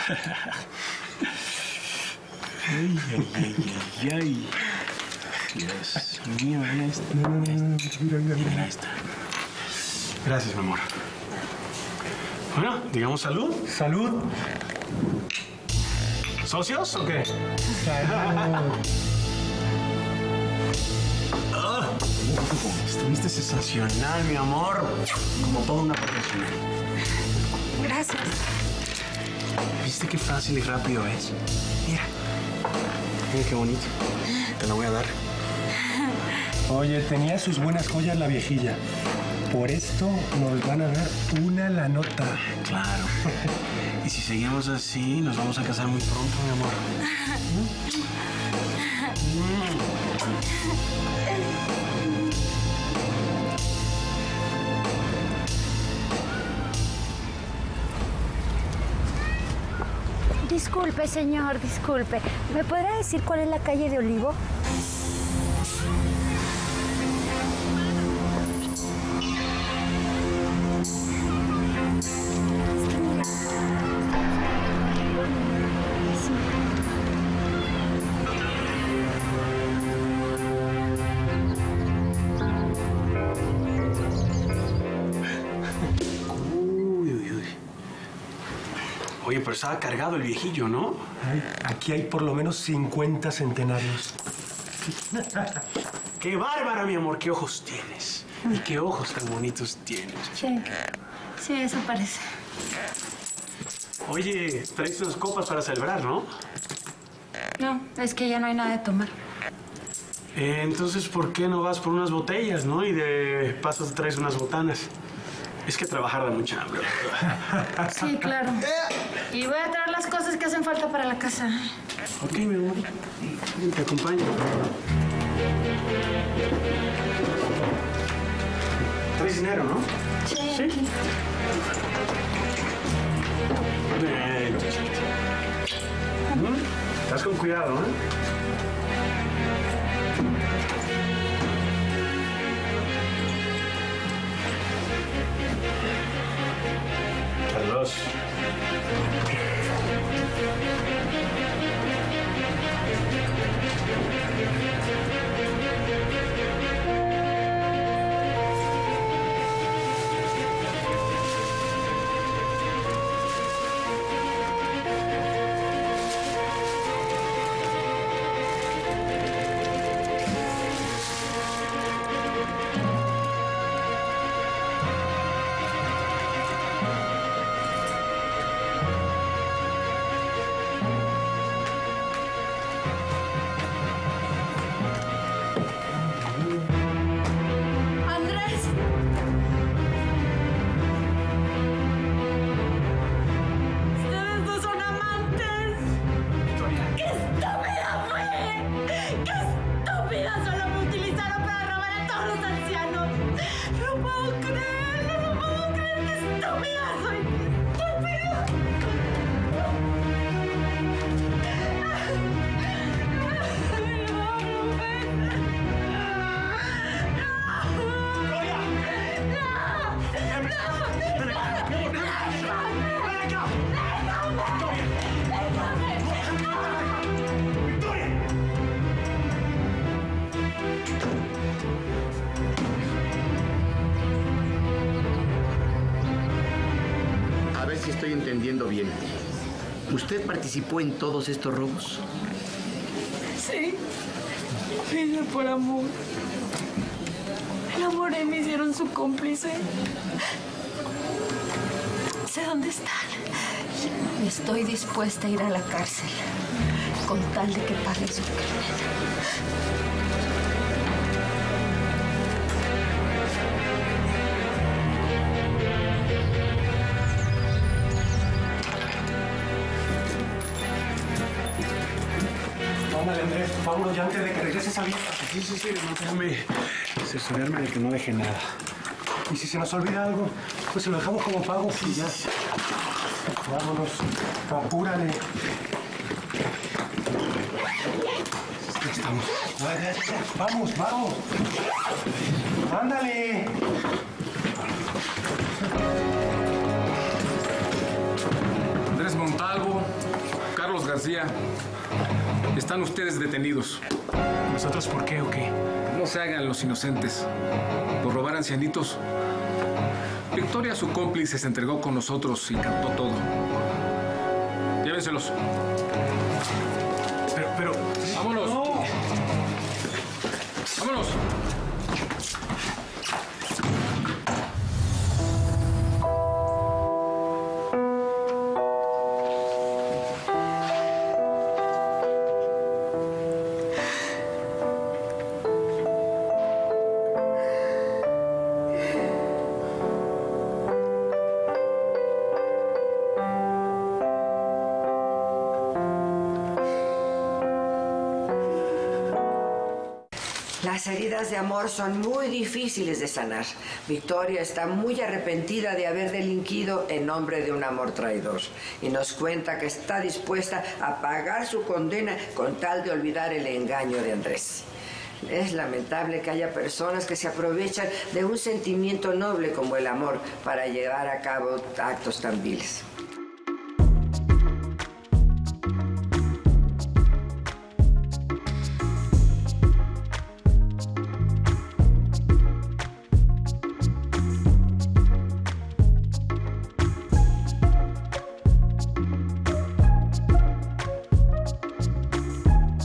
Ay, ay, ay, ay, ay. Dios mío, mira esto. Mira esto. Gracias, mi amor. Bueno, digamos salud. Salud. ¿Socios o qué? Salud. Estuviste sensacional, mi amor. Como toda una profesional. Gracias. ¿Viste qué fácil y rápido es? Mira. Mira qué bonito. Te lo voy a dar. Oye, tenía sus buenas joyas la viejilla. Por esto nos van a dar una la nota. Claro. Y si seguimos así, nos vamos a casar muy pronto, mi amor. Disculpe, señor, disculpe. ¿Me podrá decir cuál es la calle de Olivo? Oye, pero estaba cargado el viejillo, ¿no? Ay, aquí hay por lo menos 50 centenarios. ¡Qué bárbara, mi amor! ¡Qué ojos tienes! Y qué ojos tan bonitos tienes. Sí, eso parece. Oye, traes unas copas para celebrar, ¿no? No, es que ya no hay nada de tomar. Entonces, ¿por qué no vas por unas botellas, no? Y de paso te traes unas botanas. Es que trabajar da mucha hambre. Sí, claro. Y voy a traer las cosas que hacen falta para la casa. Ok, mi amor. Te acompaño. ¿Traes dinero, no? Sí. Sí. Bien, chiquito. Estás con cuidado, ¿eh? Carlos. A ver si estoy entendiendo bien. ¿Usted participó en todos estos robos? Sí. Hice por amor. El amor y me hicieron su cómplice. Sé dónde están. Estoy dispuesta a ir a la cárcel con tal de que pague su crimen. Ándale, Andrés, vámonos ya antes de que regreses a vieja. Sí, déjame asesorarme de que no deje nada. Y si se nos olvida algo, pues se lo dejamos como pago y ya. Vámonos, apúrale. Ya estamos. Ya. Vamos, vamos. Ándale. Andrés Montalvo, García, están ustedes detenidos. ¿Nosotros por qué o qué? No se hagan los inocentes. Por robar ancianitos. Victoria, su cómplice, se entregó con nosotros y cantó todo. Llévenselos. Pero... ¡Vámonos! ¡No! ¡Vámonos! Las heridas de amor son muy difíciles de sanar. Victoria está muy arrepentida de haber delinquido en nombre de un amor traidor y nos cuenta que está dispuesta a pagar su condena con tal de olvidar el engaño de Andrés. Es lamentable que haya personas que se aprovechan de un sentimiento noble como el amor para llevar a cabo actos tan viles.